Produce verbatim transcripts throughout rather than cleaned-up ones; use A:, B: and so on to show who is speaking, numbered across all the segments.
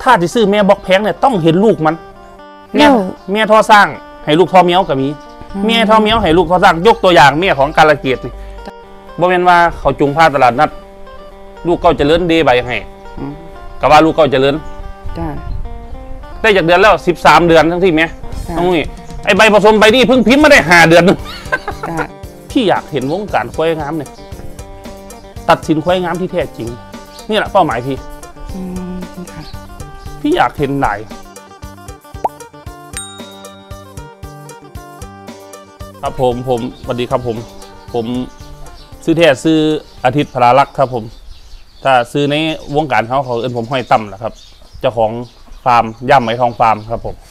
A: าที่ซื้อแม่บอกแพงเนี่ยต้องเห็นลูกมันแม่แม่ท่อสร้างให้ลูกท่อเมี้ยวกับมีแม่ท่อเมี้ยวให้ลูกท่อสร้างยกตัวอย่างแม่ของกาลเกตนี่บ่แม่นว่าเขาจุงผ้าตลาดนัดลูกเก้าเจริญเดใบให้ก็ว่าลูกเก้าเจริญได้จากเดือนแล้วสิบสามเดือนทั้งที่แม่ต้องนี่ไอใบผสมใบนี้เพิ่งพิมพ์มาได้ห้าเดือนที่อยากเห็นวงการควายงามเนี่ยตัดสินควายงามที่แท้จริงนี่แหละเป้าหมายพี่พี่อยากเห็นไหนครับผมผมสวัสดีครับผมผมซื้อแท้ซื้ออาทิตย์พลาลักษ์ครับผมถ้าซื้อในวงการเขาเขาเอิ้นผมห้อยตั้มนะครับเจ้าของฟาร์มย่ำไหมทองฟาร์มครับผม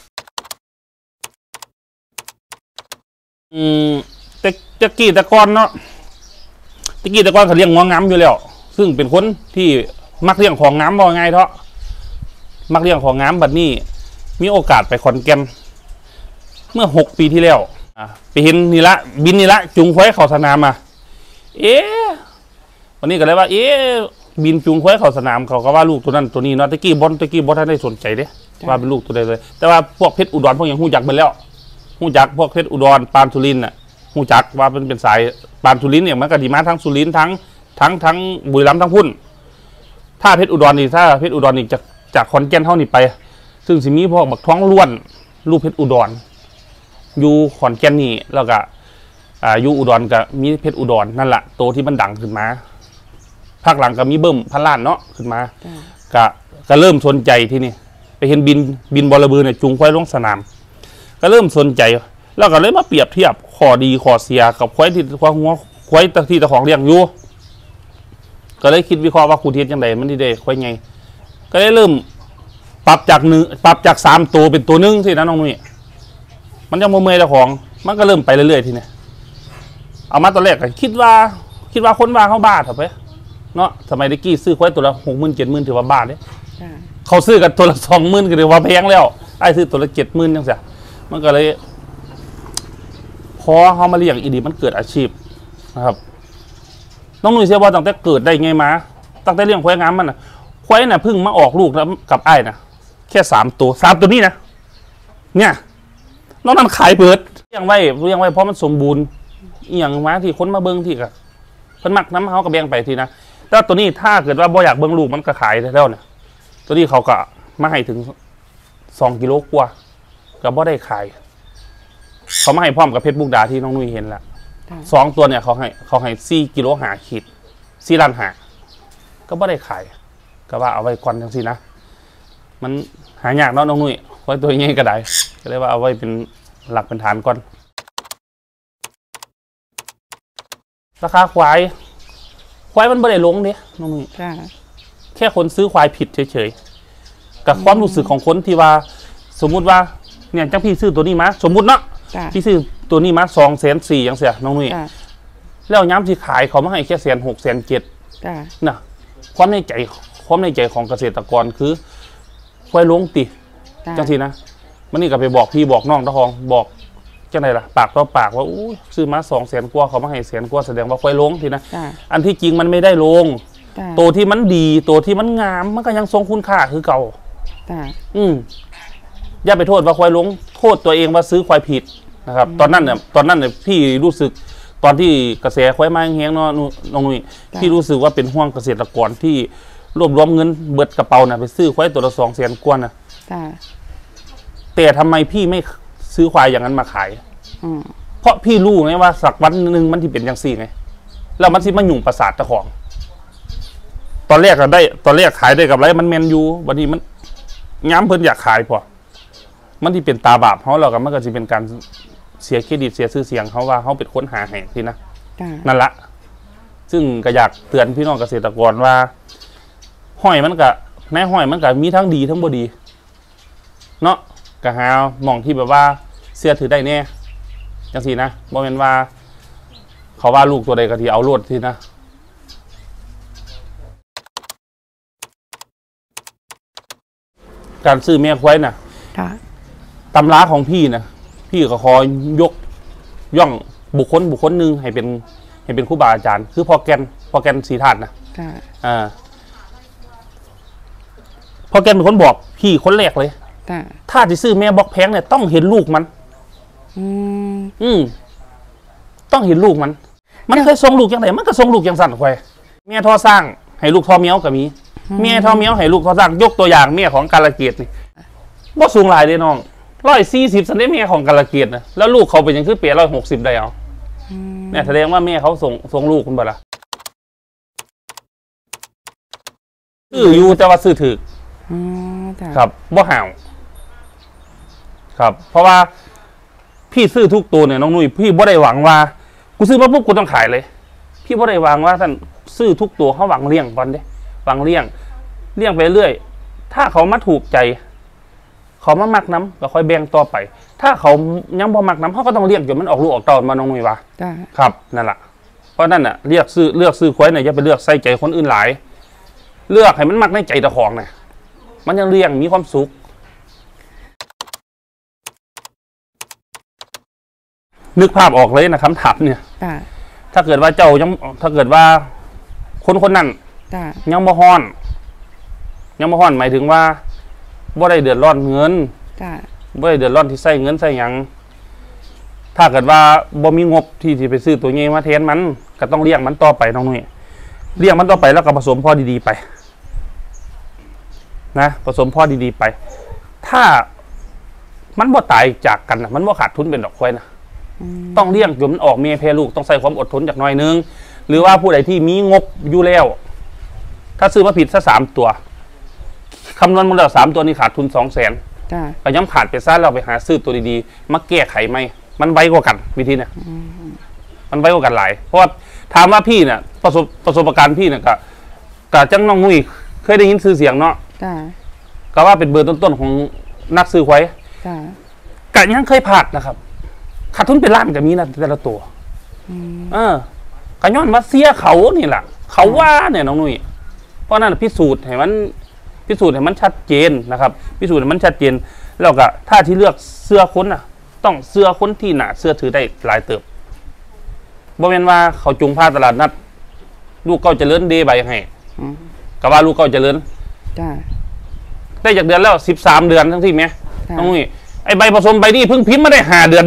A: อืมแต่ตะกี้ตะกอนเนาะตะกี้ตะกอนเขาเลี้ยงงวงงามอยู่แล้วซึ่งเป็นคนที่มักเลี้ยงของงามบ่ง่ายเถอะมักเลี้ยงของงามบัดนี้มีโอกาสไปขอนแก่นเมื่อหกปีที่แล้วไปเห็นนี่ละบินนี่ละจุงควายเข้าสนามมาเอ๊ะวันนี้ก็เลยว่าเอ๊ะบินจุงควายเข้าสนามเขาก็ว่าลูกตัวนั้นตัวนี้เนาะตะกี้บอลตะกี้บอลท่านได้สนใจเด้ว่าเป็นลูกตัวใดเลยแต่ว่าพวกเพชรอุดรพวกอย่างหู้จักไปแล้วหู้จักพวกเพชรอุดรปานสุรินทร์น่ะหู้จักว่าเป็นเป็นสายปานสุรินทร์เนี่ยมันก็ดีมาทั้งสุรินทร์ทั้งทั้งทั้งบุรีรัมย์ทั้งพุ่นถ้าเพชรอุดรนี่ถ้าเพชรอุดรนี่จากจากขอนแก่นเท่านี้ไปซึ่งสิมีพวกบักท้องล้วนลูกเพชรอุดรอยู่ขอนแก่นนี่แล้วก็อ่าอยู่อุดรกับมีเพชรอุดรนั่นแหละโตที่มันดังขึ้นมาภาคหลังก็มีเบิ้มพันล้านเนาะขึ้นมาก็ก็เริ่มสนใจที่นี่ไปเห็นบินบินบอลบือเนี่ยจุงควายลงสนามก็เริ่มสนใจแล้วก็เลยมาเปรียบเทียบข้อดีข้อเสียกับควายที่ควายหัวควายที่ตะของเลี้ยงอยู่ก็เลยคิดวิเคราะห์ว่าคูเทียนยังไงมันดีเด้ควายไงก็เลยเริ่มปรับจากหนึ่งปรับจากสามตัวเป็นตัวหนึ่งสินะน้องนุ่ยมันจะโมเมย์ตะของมันก็เริ่มไปเรื่อยๆทีนี้เอามาตอนแรกก็คิดว่าคิดว่าคนว่าเขาบ้าเถอะไปเนาะสมัยเด็กกี้ซื้อควายตัวละหกหมื่นเจ็ดหมื่นถือว่าบ้าเนี่ยเขาซื้อกันตัวละสองหมื่นก็ถือว่าแพงแล้วไอ้ซื้อตัวละเจ็ดหมื่นยังเสียมันก็เลยพอเขามาเลี้ยงอีดีมันเกิดอาชีพนะครับน้องนุ่ยเชื่อว่าตั้งแต่เกิดได้ไงมาตั้งแต่เลี้ยงควายงามมันนะควายน่ะเพิ่งมาออกลูกแล้วกับไอ้นะแค่สามตัวสามตัวนี้นะเนี่ยน้องนั้นขายเปิดเลี้ยงไว้เลี้ยงไว้เพราะมันสมบูรณ์อย่างมาที่คนมาเบิ้งที่กับเพิ่นมักน้ำเขากับแบงไปทีนะแต่ตัวนี้ถ้าเกิดว่าบ่อยากเบิ้งลูกมันก็ขายแล้วเนี่ยตัวนี้เขาก็มาให้ถึงสองกิโลกว่าก็บ่ได้ขายเขามาให้พร้อมกับเพชรบุกดาที่น้องนุ้ยเห็นแล้วสองตัวเนี่ยเขาให้เขาให้สี่กิโลหาขีดสี่ล้านหาก็บ่ได้ขายก็ว่าเอาไว้ก่อนจังสินะมันหายากเนาะน้องนุ้ยไว้ตัวง่ายก็ได้ก็เลยว่าเอาไว้เป็นหลักเป็นฐานก่อนราคาควายควายมันไม่ได้ลงเนี่ยน้องนุ้ยแค่คนซื้อควายผิดเฉยๆกับความรู้สึกของคนที่ว่าสมมุติว่าเนี่ยจังพี่ซื้อตัวนี้มาสมมุติเนาะพี่ซื้อตัวนี้มาสองแสนสี่ยังเสียน้องนุ้ยแล้วย้ำที่ขายเขามาให้แค่แสนหกแสนเจ็ดนะความในใจความในใจของเกษตรกรคือควายลงติจังทีนะมันนี่ก็ไปบอกพี่บอกน้องตะทองบอกจังไรล่ะปากต่อปากว่าอู้ซื้อมาสองแสนกว่าเขามาให้แสนกว่าแสดงว่าควายลงทีนะอันที่จริงมันไม่ได้ลงตัวที่มันดีตัวที่มันงามมันก็ยังทรงคุณค่าคือเก่าอืมอย่าไปโทษว่าควายลงโทษตัวเองว่าซื้อควายผิดนะครับตอนนั้นเนี่ยตอนนั้นเนี่ยพี่รู้สึกตอนที่กระแสควายมาแห้งเนาะน้องนุ้ยพี่รู้สึกว่าเป็นห่วงเกษตรกรที่รวบรวมเงินเบิดกระเป๋าน่ะไปซื้อควายตัวละสองแสนกว่าน่ะแต่ทำไมพี่ไม่ซื้อควายอย่างนั้นมาขายเพราะพี่รู้ไงว่าสักวันหนึ่งมันที่เป็นอย่างสี่ไงแล้วมันสิมาหยุ่งประสาทเจ้าของตอนแรกก็ได้ตอนแรกขายได้กับไรมันแมนยูวันนี้มันย้ำเพิ่นอยากขายพอมันที่เป็นตาบาปเขาเรากับมันก็จะเป็นการเสียเครดิตเสียชื่อเสียงเขาว่าเขาเป็นคนหาแห่งที่นะนั่นละซึ่งก็อยากเตือนพี่น้องเกษตรกรว่าห้อยมันกับแม่ห้อยมันกับมีทั้งดีทั้งบ่ดีเนาะกะหามองที่แบบว่าเสื้อถือได้แน่จังสินะบ่เป็นว่าเขาว่าลูกตัวใดก็ที่เอาโลดที่นะการซื้อแม่ควายน่ะตำราของพี่นะพี่ก็ขอยกย่องบุคคลบุคคลหนึ่งให้เป็นให้เป็นครูบาอาจารย์คือพ่อแกนพ่อแกนสีธาตุนะอ่าพอแกเป็นคนบอกพี่คนแรกเลยถ้าจะซื้อแม่บอกแพงเนี่ยต้องเห็นลูกมันอืมอืมต้องเห็นลูกมันมันเคยส่งลูกอย่างไรมันก็ส่งลูกอย่างสั่นควายแม่ทอสร้างให้ลูกทอเมี้ยวกับมีแม่ทอเมี้ยวให้ลูกทอสร้างยกตัวอย่างแม่ของกาลเกตนี่บ่สูงหลายเลยน้องร้อยสี่สิบสันเดแม่ของกาลเกตนะแล้วลูกเขาเป็นยังคือเปียร้อยหกสิบได้เอาเนี่ยแสดงว่าแม่เขาส่งส่งลูกคุณบ่ล่ะซื้ออยู่แต่ว่าซื้อถือครับบ่ห่าวครับเพราะว่าพี่ซื้อทุกตัวเนี่ยน้องนุ้ยพี่บ่ได้หวังว่ากูซื้อมาปุ๊บกูต้องขายเลยพี่บ่ได้หวังว่าท่านซื้อทุกตัวเขาหวังเลี้ยงก่อนเด้หวังเลี้ยงเลี้ยงไปเรื่อยถ้าเขามาถูกใจเขามามักน้ำก็ค่อยแบ่งต่อไปถ้าเขายังบ่มักน้ำเขาก็ต้องเลี้ยงจนมันออกลูกออกเต้ามาน้องนุ้ยว่าครับนั่นแหละเพราะนั่นน่ะเลือกซื้อเลือกซื้อควายเนี่ยอย่าไปเลือกใส่ใจคนอื่นหลายเลือกให้มันมักในใจตะของเนี่ยมันยังเลี้ยงมีความสุขนึกภาพออกเลยนะคำถามเนี่ยถ้าเกิดว่าเจ้ายังถ้าเกิดว่าคนคนนั้นยังบ่ฮ้อนยังบ่ฮ้อนหมายถึงว่าบ่ได้เดือดร้อนเงินบ่ได้เดือดร้อนที่ใส่เงินใส่หยังถ้าเกิดว่าบ่มีงบที่ที่ไปซื้อตัวนี้มาแทนมันก็ต้องเลี้ยงมันต่อไปน้องนุ้ยเลี้ยงมันต่อไปแล้วก็ผสมพ่อดีๆไปนะผสมพ่อดีๆไปถ้ามันบ่ตายจากกันนะมันบ่ขาดทุนเป็นดอกควายนะต้องเลี้ยงจนมันออกเมียแพรลูกต้องใส่ความอดทนจากหน่อยนึงหรือว่าผู้ใดที่มีงบอยู่แล้วถ้าซื้อมาผิดซะสามตัวคำนวณมาแล้วสามตัวนี้ขาดทุนสองแสนก็ย้ำขาดไปซะเราไปหาซื้อตัวดีๆมาแก้ไขไหมมันไวกว่ากันวิธีเนี่ยมันไวกว่ากันหลายเพราะว่าถามว่าพี่เนี่ยประสบประสบการณ์พี่เนี่ยก็กับจังน้องนุ้ยเคยได้ยินซื้อเสียงเนาะก็ว่าเป็นเบอร์ต้นๆของนักซื้อไว้กะยังเคยผ่านนะครับขาดทุนเป็นล้านกับมีนะแต่ละตัวเออกะย้อนว่าเสียเขานี่แหละเขาว่าเนี่ยน้องนุ้ยเพราะนั่นพิสูจน์ให้มันพิสูจน์ให้มันชัดเจนนะครับพิสูจน์ให้มันชัดเจนแล้วก็ถ้าที่เลือกเสื้อค้นน่ะต้องเสื้อค้นที่หนาเสื้อถือได้หลายเติบบ่แม่นว่าเขาจุงผ้าตลาดนัดลูกเก้าเจริญเดใบให้ก็ว่าลูกเก้าเจริญได้จากเดือนแล้วสิบสามเดือนทั้งที่แม่น้องนุ้ยไอใบผสมใบนี้เพิ่งพิมพ์มาได้ห้าเดือน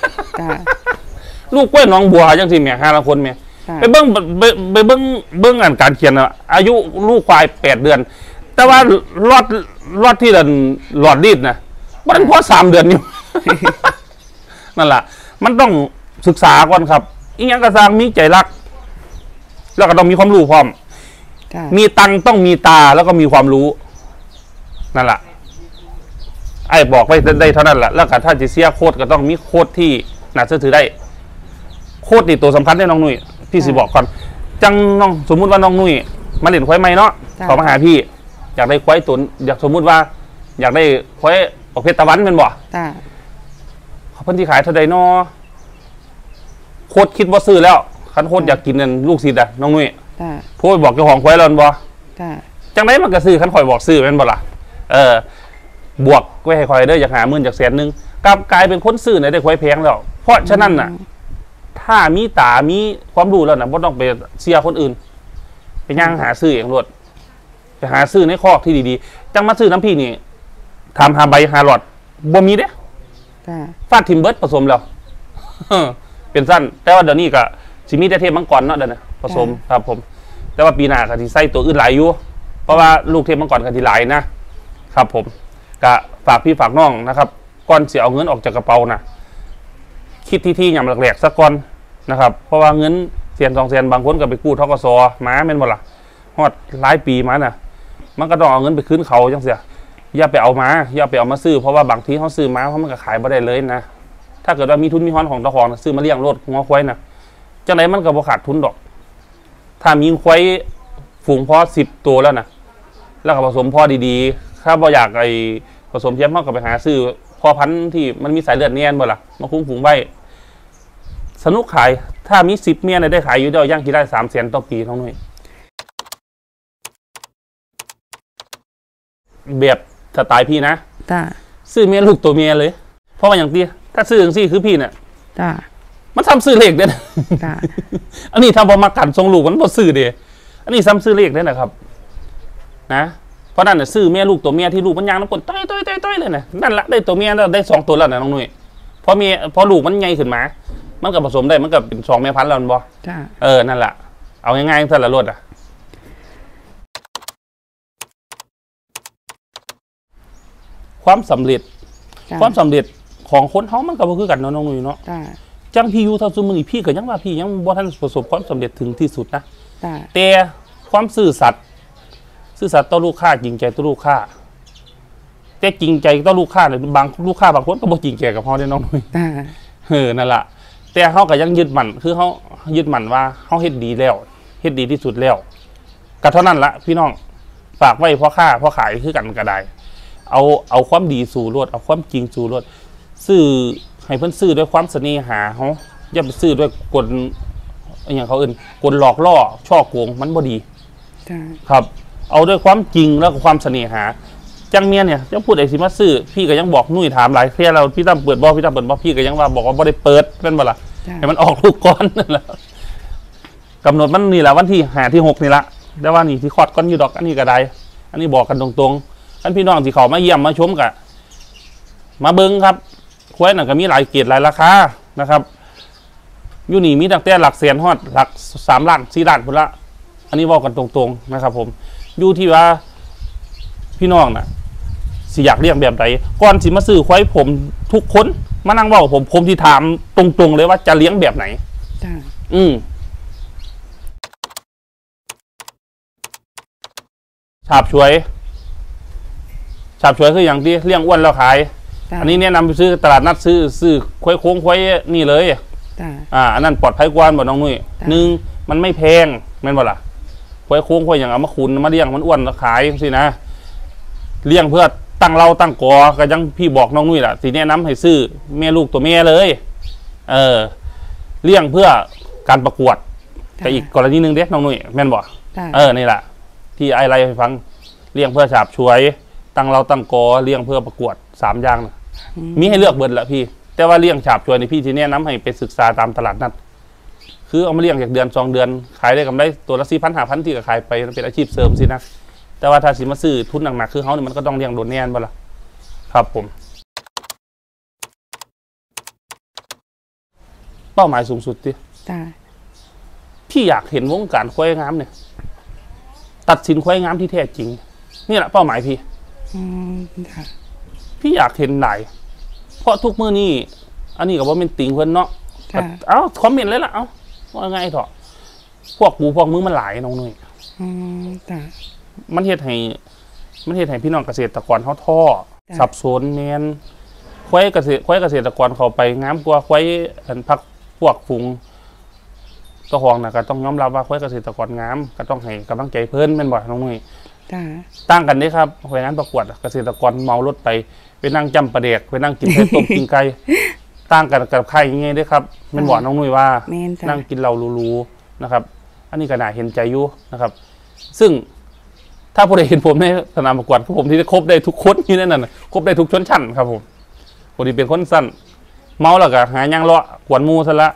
A: ลูกกล้วยน้องบัวจังสิแม่ห้าละคนแม่ไปเบิ้งไปเบิ้งเบิ้งอ่านการเขียนอะอายุลูกควายแปดเดือนแต่ว่ารอดรอดที่เดินหลอดรีดนะมันพอสามเดือนอยู่นั่นแหละมันต้องศึกษาก่อนครับอีกอย่างกระซังมีใจรักแล้วก็ต้องมีความรู้พร้อมมีตังต้องมีตาแล้วก็มีความรู้นั่นแหละไอ้บอกไปได้เท่านั้นแหละแล้วก็ถ้าจะเสียโคตรก็ต้องมีโคตรที่น่าเชื่อถือได้โคตรนี่ตัวสำคัญได้น้องนุ้ยพี่สิบอกก่อนจังน้องสมมุติว่าน้องนุ้ยมาเล่นควายไม้เนาะขอมาหาพี่อยากได้ควายตุนอยากสมมุติว่าอยากได้ควายประเภทตะวันเป็นบ่เขาเพิ่นที่ขายเท่าใดเนาะโคตรคิดว่าซื้อแล้วคันโคตรอยากกินนั่นลูกศิษย์อะน้องนุ้ยพูดบอกเจ้าของควายรอนบ่จังไรมันก็ซื้อคันข่อยบอกซื้อเป็นบ่ล่ะเออบวกไว้ให้คอยได้อยากหาหมื่นจากแสนหนึ่งกลับกลายเป็นคนซื้อในได้ควายแพงแล้วเพราะฉะนั้นน่ะถ้ามีตามีความรู้แล้วนะไม่ต้องไปเสียคนอื่นไปย่างหาซื้อเองรวดไปหาซื้อในคอกที่ดีๆจังมาซื้อน้ำพี่นี่ทำหาใบหาหลอดบ่มีเด้ฟาดทิมเบิร์ดผสมแล้วเป็นสั้นแต่ว่าเดี๋ยวนี้ก็สิมีแต่เทพมังกรเนาะเดี๋ยวนะผสมครับผมแต่ว่าปีหน้าก็ที่ใส่ตัวอื่นหลายอยู่เพราะว่าลูกเทพมังกรก็ที่หลายนะครับผมก็ฝากพี่ฝากน้องนะครับก่อนเสียเอาเงินออกจากกระเป๋านะคิดที่ที่อย่างแหลกๆสักก่อนนะครับเพราะว่าเงินเสียนสองเสียนบางคนก็ไปกู้ทกสมาเป็นหมดละฮอดหลายปีมาน่ะมันก็ต้องเอาเงินไปคืนเขาจังเสียอย่าไปเอามาอย่าไปเอามาซื้อเพราะว่าบางทีเขาซื้อมาเพราะมันก็ขายไม่ได้เลยนะถ้าเกิดว่ามีทุนมีฮ้อนของตะของซื้อมาเลี้ยงรถหัวควายนะจังไหนมันก็บ่ขาดทุนดอกถ้ามีควายฝูงพอสิบตัวแล้วนะแล้วก็ผสมพ่อดีๆถ้าบ่อยากไอผสมเทียมเขาก็ไปหาซื้อพ่อพันธุ์ที่มันมีสายเลือดเนียนบ่ล่ะมาคุ้มฝูงไว้สนุกขายถ้ามีสิบเมียได้ขายอยู่เดียวย่างกี่ได้สามแสนต่อปีท้องหน่วยแบบสไตล์พี่นะซื้อเมียลูกตัวเมียเลยเพราะว่าอย่างที่ถ้าซื้ออย่างซี่คือพี่เนี่ยมันทำซื้อเลขได้นะอันนี้ทำพอมากันทรงลูกมันพอซื้อเดียอันนี้ซ้ำซื้อเลขได้นะครับนะผราะนั่นน่ะซื้อแม่ลูกตัวเมียที่ลูกมันยางน้ำกลต้อยต้อยต้อยต้อยเลยนะนั่นละได้ตัวเมียแล้วได้สองตัวแล้วนะน้องนุ้ยพอเมียพอลูกมันใหญ่ขึ้นมามันก็ผสมได้มันก็เป็นสองแม่พันธุ์แล้วมันบ่เออนั่นแหละเอาง่ายๆสั้นละรถอ่ะความสำเร็จความสำเร็จของคนเขามันก็บ่คือกันเนาะน้องนุ้ยเนาะจังพี่อยู่เท่าซุมื้อนี้พี่ก็ยังว่าพี่ยังบ่ทันประสบความสำเร็จถึงที่สุดนะแต่ความซื่อสัตย์ซื่อสัตย์ต่อลูกค้าจริงใจต่อลูกค้าแต่จริงใจต่อลูกค้าเนี่ยบางลูกค้าบางคนก็บ่จริงใจกับเขาได้น้องนุ้ยเออนั่นแหละแต่เขาก็ยังยึดมั่นคือเขายึดมั่นว่าเขาเฮ็ดดีแล้วเฮ็ดดีที่สุดแล้วก็เท่านั้นละพี่น้องฝากไว้พ่อค้าพ่อขายคือกันก็ได้เอาเอาความดีสู่รวดเอาความจริงสู่รวดซื้อให้เพิ่นซื้อด้วยความเสน่หาเขาอย่าไปซื้อด้วยกลอย่างเขาอื่นกลหลอกล่อช่อโกงมันบ่ดีครับเอาด้วยความจริงแล้วก็ความเสน่หาจังเมียเนี่ยจะพูดไอ้สิมาซื้อพี่ก็ยังบอกนุ่ยถามหลายเที่ยเราพี่ตั้มเปิดบ่พี่ตั้มเปิดบ่พี่ก็ยังว่าบอกว่าบ่ได้เปิดเป็นบ่ล่ะให้มันออกลูกก้อนนั่นแหละกำหนดมันนี่แหละวันที่หาที่หกนี่ละแต่ว่านี่ที่คอดก้อนอยู่ดอกอันนี้ก็ได้อันนี้บอกกันตรงๆท่านพี่น้องที่เขามาเยี่ยมมาชมกะมาเบิ้งครับควายน่ะก็มีหลายเกรดหลายราคานะครับอยู่นี่มีตั้งแต่หลักแสนฮอดหลักสามล้านสี่ล้านพุ่นละอันนี้บอกกันตรงๆนะครับผมอยู่ที่ว่าพี่น้องน่ะสิอยากเรียกแบบไหนก่อนสิมาซื้อควายผมทุกคนมานั่งว่าผมผมที่ถามตรงๆเลยว่าจะเลี้ยงแบบไหนอืมฉาบช่วยฉาบช่วยคืออย่างที่เลี้ยงอ้วนแล้วขายอันนี้แนะนำไปซื้อตลาดนัดซื้อซื้อควายโค้งควายนี่เลยอ่าอันนั้นปลอดภัยกว่าบ่น้องนุ้ยหนึ่งมันไม่แพงแม่นบ่ล่ะควายโค้งควายอย่างเอามาขุนมาเลี้ยงมันอ้วนแล้วขายสินะเลี้ยงเพื่อตั้งเราตั้งกอก็ยังพี่บอกน้องนุ้ยแหละทีนี้น้ำให้ซื้อแม่ลูกตัวแม่เลยเออเลี้ยงเพื่อการประกวดแต่อีกกรณีหนึ่งเด็กน้องนุ้ยแม่นบอกเออนี่แหละที่ไอไลให้ฟังเลี้ยงเพื่อฉาบช่วยตั้งเราตั้งกอเลี้ยงเพื่อประกวดสามอย่างนะมีให้เลือกเบิดแหละพี่แต่ว่าเลี้ยงฉาบช่วยในพี่ทีนี้น้ำให้ไปศึกษาตามตลาดนัดคือเอามาเลี้ยงจากเดือนสองเดือนขายได้กำไรตัวละสี่พันห้าพันที่ก็ขายไปเป็นอาชีพเสริมสินะแต่ว่าถ้าสิมาซื้อทุนหนักๆคือเขาเนี่ยมันก็ต้องเลี้ยงโดนแน่นบ่ล่ะครับผมเป้าหมายสูงสุดที่พี่อยากเห็นวงการควายงามเนี่ยตัดสินควายงามที่แท้จริงนี่แหละเป้าหมายพี่พี่อยากเห็นไหนเพราะทุกมื้อนี้อันนี้กับว่าเป็นติงเพิ่นเนาะเอ้าคอมเมนต์เลยล่ะเอ้าว่าไงเถอะพวกปูพวกมือมันหลายน้องนุ้ยมันเฮ็ดให้มันเฮ็ดให้พี่น้องเกษตรกรเขาท้อสับสนแมนควายเกษตรควายเกษตรกรเขาไปงามกว่าควายอันพักพวกฝูงเจ้าของน่ะก็ต้องยอมรับว่าควายเกษตรกรงามก็ต้องให้กำลังใจเพิ่นแม่นบ่น้องนุ้ยตั้งกันนี่ครับควายงานประกวดเกษตรกรเมารถไปไปนั่งจำปลาเด็กไปนั่งกินไข่ต้มกินไก่ตั้งกันกับไข่ยังไงด้วยครับแม่นบ่น้องนุ้ยว่านั่งกินเหล้าลูๆนะครับอันนี้ก็น่าเห็นใจอยู่นะครับซึ่งถ้าผู้ใดเห็นผมในสนามประกวดผมที่จะครบได้ทุกคนที่นั่นน่ะครบได้ทุกชนชั้นครับผมคนที่เป็นคนสั้นเมาแล้วก็หาย่างเลาะกวนมูซะละ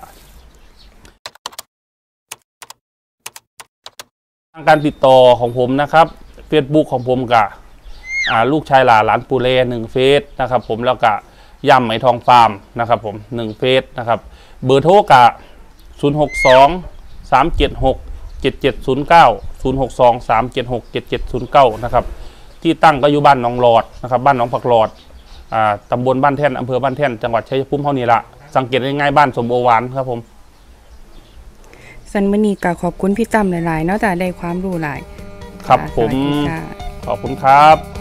A: ทางการติดต่อของผมนะครับเฟซบุ๊กของผมกับลูกชายหลาหลานปูเล่หนึ่งเฟซนะครับผมแล้วก็ย่ำไหมทองฟาร์มนะครับผมหนึ่งเฟซนะครับเบอร์โทรกะศูนย์หกสองสามเจ็ดหกเจ็ดเจ็ดศูนย์เก้าศูนย์หกสองสามเจ็ดหกเจ็ดเจ็ดศูนย์เก้านะครับที่ตั้งก็อยู่บ้านหนองหลอดนะครับบ้านหนองผักหลอดตำบลบ้านแท่นอำเภอบ้านแท่นจังหวัดชัยภูมิเท่านี้ละสังเกตง่ายๆบ้านสมโอวานครับผม
B: สันมณีก็ขอบคุณพี่ตั้มหลายๆเนาะแต่ได้ความรู้หลาย
A: ครับผมขอบคุณครับ